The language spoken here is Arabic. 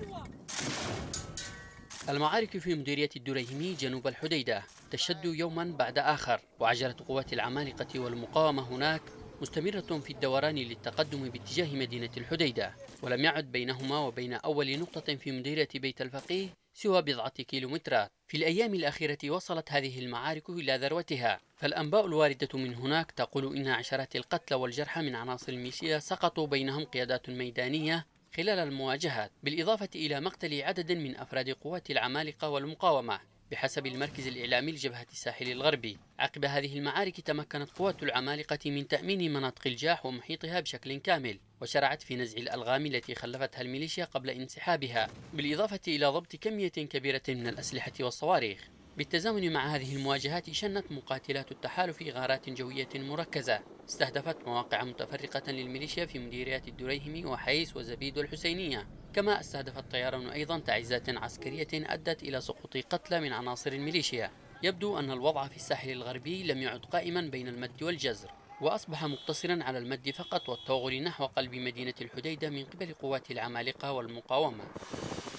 المعارك في مديرية الدريهمي جنوب الحديدة تشتد يوما بعد آخر، وعجلة قوات العمالقة والمقاومة هناك مستمرة في الدوران للتقدم باتجاه مدينة الحديدة، ولم يعد بينهما وبين أول نقطة في مديرية بيت الفقيه سوى بضعة كيلومترات. في الأيام الأخيرة وصلت هذه المعارك إلى ذروتها، فالأنباء الواردة من هناك تقول إن عشرات القتلى والجرحى من عناصر الميليشيا سقطوا، بينهم قيادات ميدانية خلال المواجهات، بالإضافة إلى مقتل عدد من أفراد قوات العمالقة والمقاومة بحسب المركز الإعلامي لجبهة الساحل الغربي. عقب هذه المعارك تمكنت قوات العمالقة من تأمين مناطق الجاح ومحيطها بشكل كامل، وشرعت في نزع الألغام التي خلفتها الميليشيا قبل انسحابها، بالإضافة إلى ضبط كمية كبيرة من الأسلحة والصواريخ. بالتزامن مع هذه المواجهات شنت مقاتلات التحالف غارات جوية مركزة استهدفت مواقع متفرقة للميليشيا في مديريات الدريهم وحيس وزبيد والحسينية، كما استهدف الطيران أيضا تعزيزات عسكرية أدت إلى سقوط قتلى من عناصر الميليشيا. يبدو أن الوضع في الساحل الغربي لم يعد قائما بين المد والجزر، وأصبح مقتصرا على المد فقط والتوغل نحو قلب مدينة الحديدة من قبل قوات العمالقة والمقاومة.